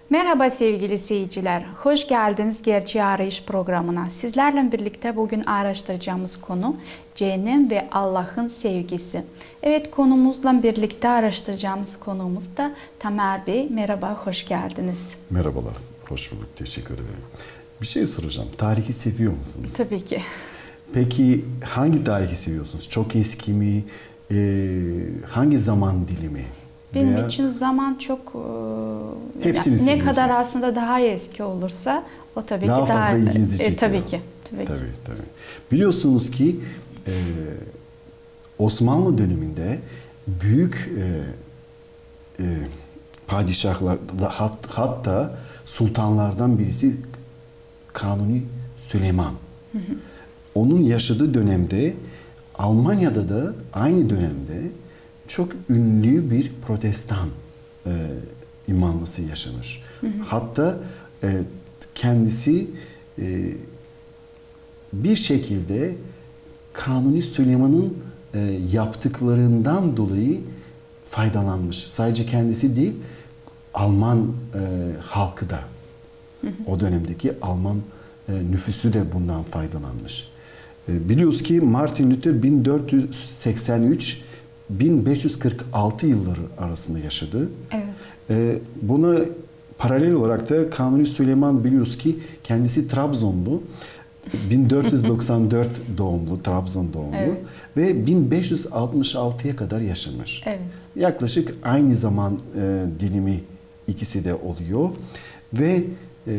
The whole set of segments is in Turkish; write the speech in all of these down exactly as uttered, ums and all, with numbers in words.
Merhaba sevgili seyirciler, hoş geldiniz Gerçeği Arayış programına. Sizlerle birlikte bugün araştıracağımız konu cehennem ve Allah'ın sevgisi. Evet, konumuzla birlikte araştıracağımız konumuz da Tamer Bey. Merhaba, hoş geldiniz. Merhabalar, hoş bulduk, teşekkür ederim. Bir şey soracağım, tarihi seviyor musunuz? Tabii ki. Peki hangi tarihi seviyorsunuz? Çok eski mi? Ee, hangi zaman dilimi? Benim Veya... için zaman çok e, Hepsini ne kadar aslında daha eski olursa o tabii daha ki daha fazla ilginizi çekiyor. E, tabii ki. Tabii, tabii, ki. tabii. Biliyorsunuz ki e, Osmanlı döneminde büyük e, e, padişahlar hat, hatta sultanlardan birisi Kanuni Süleyman. Hı hı. Onun yaşadığı dönemde Almanya'da da aynı dönemde çok ünlü bir protestan e, imanlısı yaşamış. Hı hı. Hatta e, kendisi e, bir şekilde Kanuni Süleyman'ın e, yaptıklarından dolayı faydalanmış. Sadece kendisi değil, Alman e, halkı da. Hı hı. O dönemdeki Alman e, nüfusu da bundan faydalanmış. E, biliyoruz ki Martin Luther bin dört yüz seksen üç bin beş yüz kırk altı yılları arasında yaşadı. Evet. Ee, buna paralel olarak da Kanuni Süleyman biliyoruz ki kendisi Trabzonlu. bin dört yüz doksan dört doğumlu, Trabzon doğumlu. Evet. Ve bin beş yüz altmış altıya kadar yaşamış. Evet. Yaklaşık aynı zaman e, dilimi ikisi de oluyor. Ve e,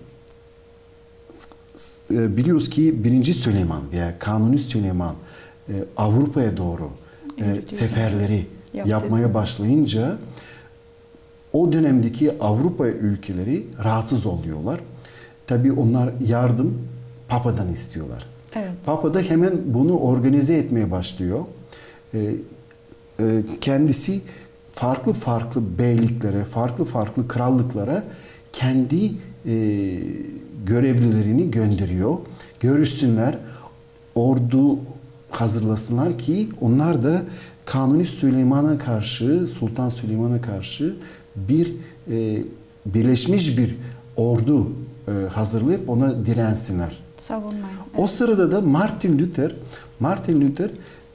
e, biliyoruz ki birinci Süleyman veya Kanuni Süleyman e, Avrupa'ya doğru Evet, seferleri Yaptı. yapmaya başlayınca o dönemdeki Avrupa ülkeleri rahatsız oluyorlar. Tabii onlar yardım Papa'dan istiyorlar. Evet. Papa da hemen bunu organize etmeye başlıyor. Ee, e, kendisi farklı farklı beyliklere, farklı farklı krallıklara kendi e, görevlilerini gönderiyor. Görüşsünler, ordu hazırlasınlar ki onlar da Kanuni Süleyman'a karşı, Sultan Süleyman'a karşı bir e, birleşmiş bir ordu e, hazırlayıp ona dirensinler. Savunmayın. Evet. O sırada da Martin Luther, Martin Luther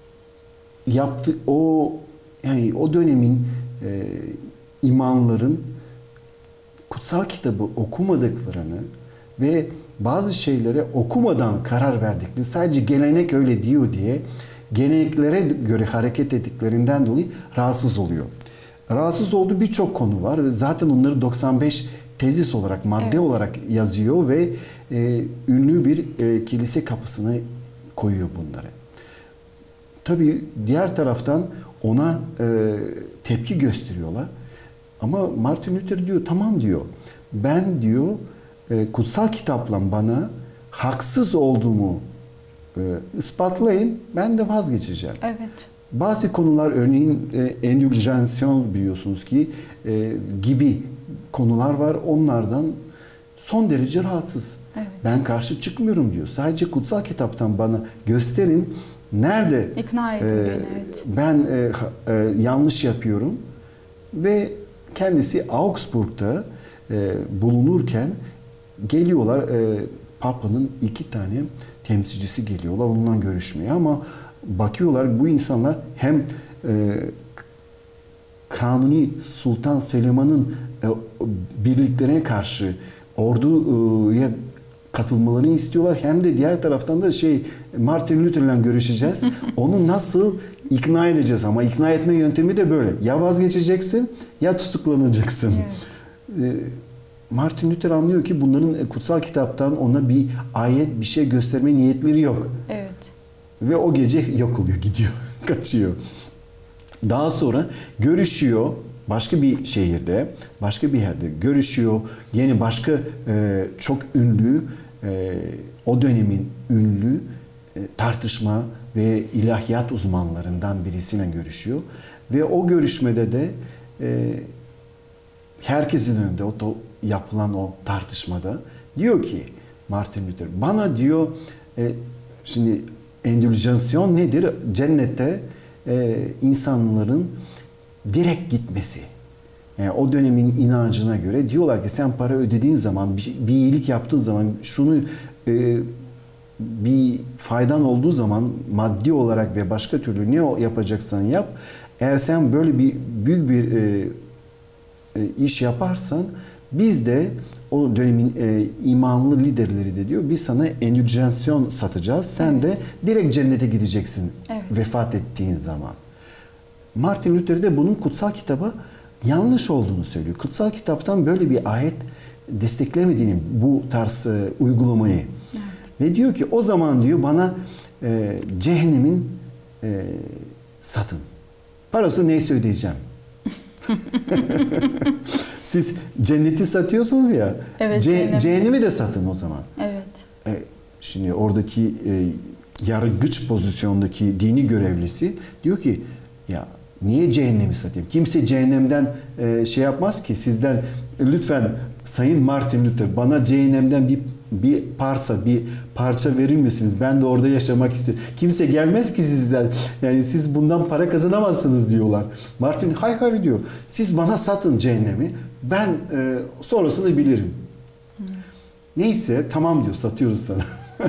yaptı o yani o dönemin e, imamların kutsal kitabı okumadıklarını ve bazı şeylere okumadan karar verdiklerini, sadece gelenek öyle diyor diye geleneklere göre hareket ettiklerinden dolayı rahatsız oluyor. Rahatsız olduğu birçok konu var ve zaten onları doksan beş tezis olarak, madde evet. olarak yazıyor ve e, ünlü bir e, kilise kapısına koyuyor bunları. Tabii diğer taraftan ona e, tepki gösteriyorlar. Ama Martin Luther diyor, tamam diyor, ben diyor kutsal kitapla bana haksız olduğumu e, ispatlayın, ben de vazgeçeceğim. Evet. Bazı konular, örneğin e, endüljansiyon biliyorsunuz ki e, gibi konular var. Onlardan son derece rahatsız. Evet. Ben karşı çıkmıyorum diyor. Sadece kutsal kitaptan bana gösterin. Nerede İkna edin e, beni, evet. ben e, e, yanlış yapıyorum ve kendisi Augsburg'da e, bulunurken geliyorlar, e, Papa'nın iki tane temsilcisi geliyorlar onunla görüşmeye, ama bakıyorlar bu insanlar hem e, Kanuni Sultan Süleyman'ın e, birliklerine karşı orduya katılmalarını istiyorlar, hem de diğer taraftan da şey Martin Luther'la görüşeceğiz. Onu nasıl ikna edeceğiz, ama ikna etme yöntemi de böyle. Ya vazgeçeceksin ya tutuklanacaksın. Evet. E, Martin Luther anlıyor ki bunların kutsal kitaptan ona bir ayet, bir şey gösterme niyetleri yok. Evet. Ve o gece yok oluyor, gidiyor, kaçıyor. Daha sonra görüşüyor başka bir şehirde, başka bir yerde görüşüyor. Yine başka e, çok ünlü, e, o dönemin ünlü e, tartışma ve ilahiyat uzmanlarından birisiyle görüşüyor. Ve o görüşmede de e, herkesin önünde o yapılan o tartışmada diyor ki Martin Luther, bana diyor e, şimdi endüljansiyon nedir? Cennete e, insanların direkt gitmesi. Yani o dönemin inancına göre diyorlar ki sen para ödediğin zaman, bir, bir iyilik yaptığın zaman, şunu e, bir faydan olduğu zaman maddi olarak ve başka türlü ne yapacaksan yap. Eğer sen böyle bir büyük bir e, e, iş yaparsan biz de o dönemin e, imanlı liderleri de diyor biz sana endüljensiyon satacağız. Sen evet. de direkt cennete gideceksin evet. vefat ettiğin zaman. Martin Luther de bunun kutsal kitaba yanlış olduğunu söylüyor. Kutsal kitaptan böyle bir ayet desteklemediğini bu tarz e, uygulamayı. Evet. Ve diyor ki o zaman diyor bana e, cehennemin e, satın. Parası neyse ödeyeceğim. Siz cenneti satıyorsunuz ya. Evet, ce cehennemi de satın o zaman. Evet. E, şimdi oradaki e, yargıç pozisyondaki dini görevlisi diyor ki ya niye cehennemi satayım? Kimse cehennemden e, şey yapmaz ki sizden lütfen Sayın Martin Luther bana cehennemden bir bir parça bir parça verir misiniz? Ben de orada yaşamak istiyorum. Kimse gelmez ki sizden. Yani siz bundan para kazanamazsınız diyorlar. Martin hayır hayır diyor. Siz bana satın cehennemi. Ben e, sonrasını bilirim. Hmm. Neyse tamam diyor. Satıyoruz sana.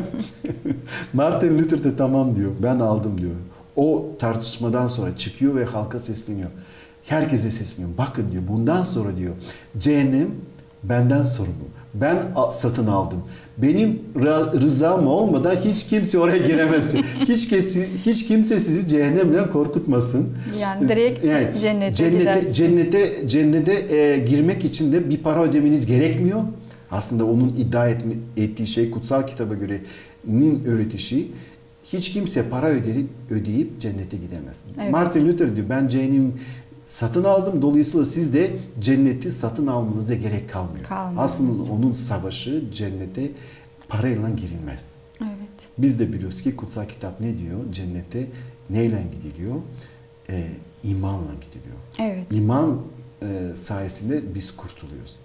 Martin Luther de tamam diyor. Ben aldım diyor. O tartışmadan sonra çıkıyor ve halka sesleniyor. Herkese sesleniyor. Bakın diyor bundan sonra diyor cehennem benden sorumlu. Ben satın aldım. Benim rızam olmadan hiç kimse oraya giremez. hiç, kesi, hiç kimse sizi cehennemle korkutmasın. Yani direkt yani cennete cennete, cennete, cennete e, girmek için de bir para ödemeniz gerekmiyor. Aslında onun iddia etme, ettiği şey kutsal kitaba göre'nin öğretişi. Hiç kimse para ödeyip, ödeyip cennete gidemez. Evet. Martin Luther diyor ben cehennemi satın aldım. Dolayısıyla siz de cenneti satın almanıza gerek kalmıyor. Kalmıyor. Aslında onun savaşı cennete parayla girilmez. Evet. Biz de biliyoruz ki kutsal kitap ne diyor? Cennete neyle gidiliyor? Ee, imanla gidiliyor. Evet. İman e, sayesinde biz kurtuluyoruz.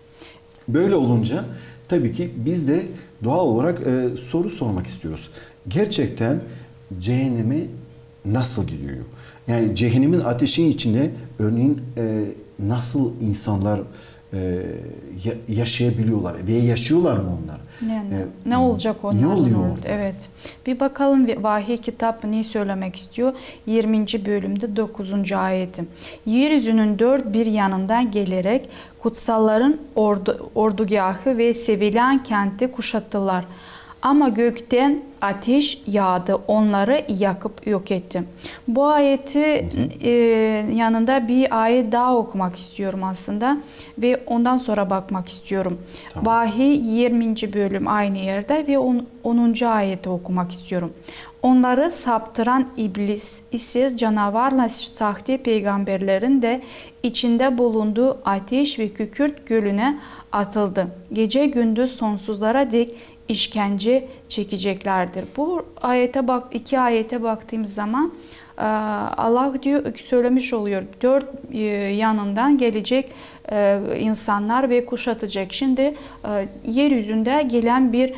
Böyle olunca tabii ki biz de doğal olarak e, soru sormak istiyoruz. Gerçekten cehenneme nasıl gidiyor? Yani cehennemin ateşinin içinde örneğin e, nasıl insanlar e, yaşayabiliyorlar ve yaşıyorlar mı onlar? Yani, e, ne olacak onlar? Ne oluyor orada? Evet. Bir bakalım vahiy kitabı ne söylemek istiyor? yirminci bölümde dokuzuncu ayeti. Yeryüzünün dört bir yanından gelerek kutsalların ordu, ordugahı ve sevilen kenti kuşattılar. Ama gökten ateş yağdı, onları yakıp yok etti. Bu ayeti hı hı. E, yanında bir ayet daha okumak istiyorum aslında ve ondan sonra bakmak istiyorum. Tamam. Vahiy yirminci bölüm aynı yerde ve onuncu ayeti okumak istiyorum. Onları saptıran iblis, işsiz canavarla sahte peygamberlerin de içinde bulunduğu ateş ve kükürt gölüne atıldı. Gece gündüz sonsuzlara dek işkence çekeceklerdir. Bu ayete bak, iki ayete baktığımız zaman Allah diyor söylemiş oluyor. Dört yanından gelecek insanlar ve kuşatacak. Şimdi yeryüzünde gelen bir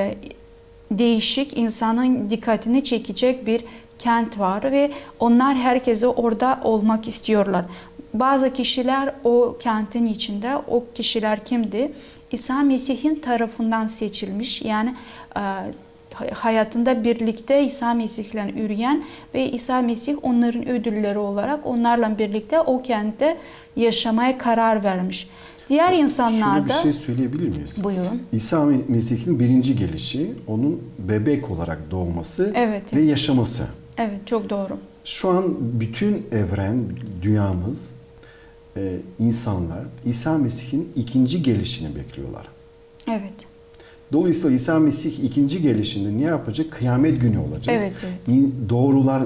değişik insanın dikkatini çekecek bir kent var ve onlar herkese orada olmak istiyorlar. Bazı kişiler o kentin içinde, o kişiler kimdi? İsa Mesih'in tarafından seçilmiş, yani e, hayatında birlikte İsa Mesih'le yürüyen ve İsa Mesih onların ödülleri olarak onlarla birlikte o kentte yaşamaya karar vermiş. Diğer insanlar da... Şöyle bir şey söyleyebilir miyiz? Buyurun. İsa Mesih'in birinci gelişi, onun bebek olarak doğması evet, ve yaşaması. Evet, çok doğru. Şu an bütün evren, dünyamız, e, insanlar İsa Mesih'in ikinci gelişini bekliyorlar. Evet. Dolayısıyla İsa Mesih ikinci gelişinde ne yapacak? Kıyamet günü olacak. Evet, evet. Doğrular e,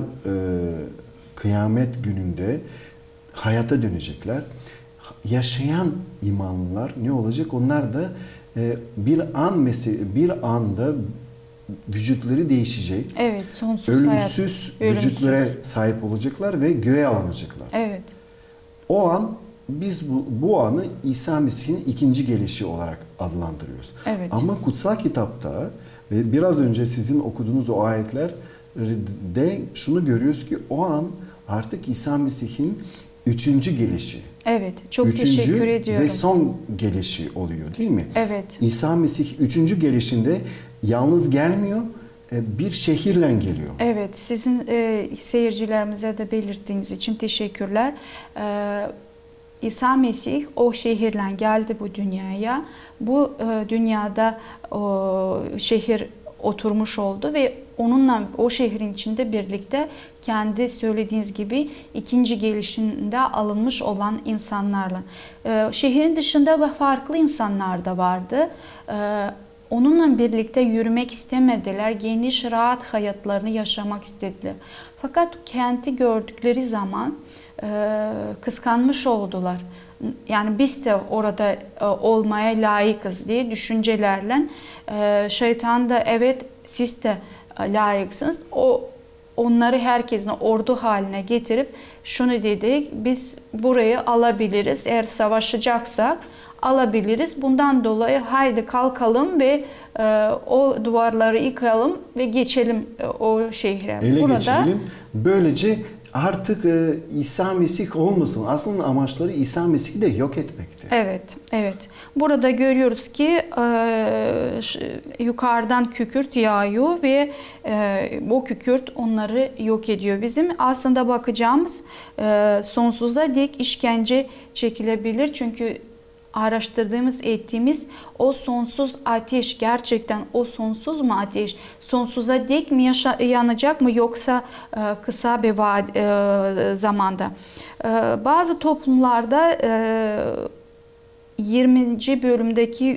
kıyamet gününde hayata dönecekler. Yaşayan imanlılar ne olacak? Onlar da e, bir an mesela bir anda vücutları değişecek. Evet, sonsuz ölümsüz hayat. vücutlara Ölümsüz. sahip olacaklar ve göğe alınacaklar. Evet. O an biz bu, bu anı İsa Mesih'in ikinci gelişi olarak adlandırıyoruz. Evet. Ama kutsal kitapta ve biraz önce sizin okuduğunuz o ayetlerde şunu görüyoruz ki o an artık İsa Mesih'in üçüncü gelişi. Evet, çok üçüncü teşekkür ediyorum. Ve son gelişi oluyor değil mi? Evet. İsa Mesih üçüncü gelişinde yalnız gelmiyor, bir şehirle geliyor. Evet, sizin e, seyircilerimize de belirttiğiniz için teşekkürler. E, İsa Mesih o şehirle geldi bu dünyaya. Bu e, dünyada o şehir oturmuş oldu ve onunla o şehrin içinde birlikte kendi söylediğiniz gibi ikinci gelişinde alınmış olan insanlarla. E, şehrin dışında ve farklı insanlar da vardı. E, onunla birlikte yürümek istemediler. Geniş, rahat hayatlarını yaşamak istediler. Fakat kenti gördükleri zaman e, kıskanmış oldular. Yani biz de orada e, olmaya layıkız diye düşüncelerle e, şeytan da evet siz de e, layıksınız. O onları herkesin ordu haline getirip şunu dedik, biz burayı alabiliriz. Eğer savaşacaksak alabiliriz. Bundan dolayı haydi kalkalım ve e, o duvarları yıkalım ve geçelim e, o şehre. Ele Burada, geçirelim. Böylece artık e, İsa Mesih olmasın. Aslında amaçları İsa Mesih'i de yok etmekti. Evet, evet. Burada görüyoruz ki e, yukarıdan kükürt yağıyor ve e, bu kükürt onları yok ediyor. Bizim aslında bakacağımız e, sonsuza dek işkence çekilebilir. Çünkü araştırdığımız, ettiğimiz o sonsuz ateş, gerçekten o sonsuz mu ateş? Sonsuza dek mi yaşa, yanacak mı yoksa e, kısa bir e, zamanda? E, bazı toplumlarda e, yirminci bölümdeki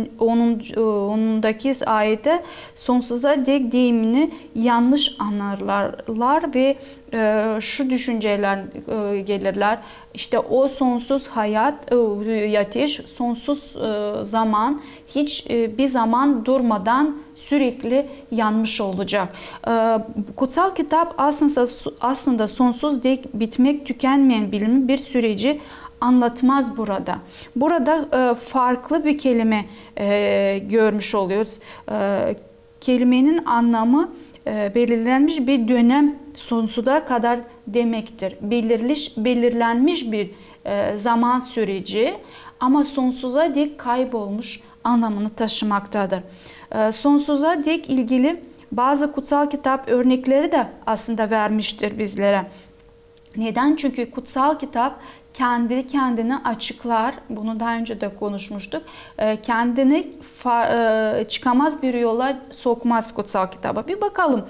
onundaki ayette sonsuza dek deyimini yanlış anlarlar ve e, şu düşünceler e, gelirler. İşte o sonsuz hayat, e, ateş, sonsuz e, zaman, hiç e, bir zaman durmadan sürekli yanmış olacak. E, kutsal kitap aslında aslında sonsuz dek bitmek tükenmeyen bilimin bir süreci anlatmaz burada. Burada e, farklı bir kelime e, görmüş oluyoruz. E, kelimenin anlamı e, belirlenmiş bir dönem sonsuza kadar demektir. Belirliş, belirlenmiş bir e, zaman süreci ama sonsuza dek kaybolmuş anlamını taşımaktadır. E, sonsuza dek ilgili bazı kutsal kitap örnekleri de aslında vermiştir bizlere. Neden? Çünkü kutsal kitap kendi kendine açıklar. Bunu daha önce de konuşmuştuk. Kendini çıkamaz bir yola sokmaz kutsal kitaba. Bir bakalım.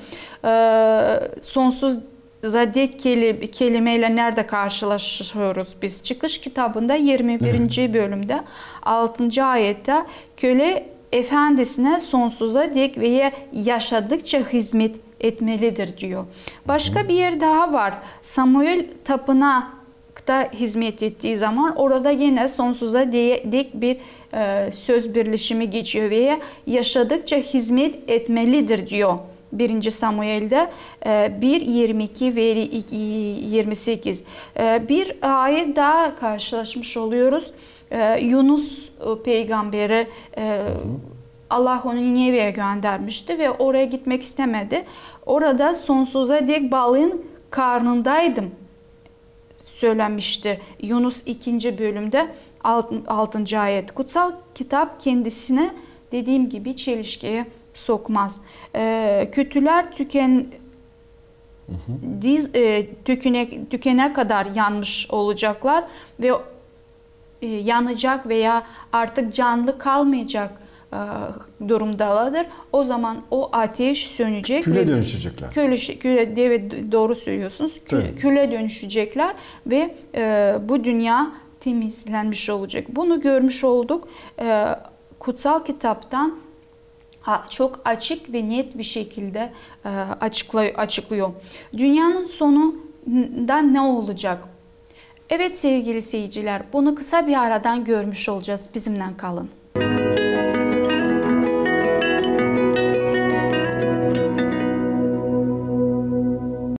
Sonsuza dek kelimeyle nerede karşılaşıyoruz biz? Çıkış kitabında yirmi birinci Evet. bölümde altıncı ayette köle efendisine sonsuza dek ve yaşadıkça hizmet etmelidir diyor. Başka bir yer daha var. Samuel tapınağı da hizmet ettiği zaman orada yine sonsuza dek bir e, söz birleşimi geçiyor ve yaşadıkça hizmet etmelidir diyor. birinci Samuel'de e, bir yirmi iki ve yirmi sekiz. E, bir ayet daha karşılaşmış oluyoruz. E, Yunus e, peygamberi e, Allah onu Nineve'ye göndermişti ve oraya gitmek istemedi. Orada sonsuza dek balığın karnındaydım söylenmiştir. Yunus ikinci bölümde altıncı ayet. Kutsal kitap kendisine dediğim gibi çelişkiye sokmaz. Ee, kötüler tüken hı hı. Diz, e, tükene, tükene kadar yanmış olacaklar ve e, yanacak veya artık canlı kalmayacak e, durumdalardır. O zaman o ateş sönecek. Küle dönüşecekler. Küle, küle evet, doğru söylüyorsunuz. Küle, küle dönüşecekler ve e, bu dünya temizlenmiş olacak. Bunu görmüş olduk. E, kutsal kitaptan çok açık ve net bir şekilde e, açıklıyor, açıklıyor. Dünyanın sonunda ne olacak? Evet sevgili seyirciler, bunu kısa bir aradan görmüş olacağız. Bizimle kalın.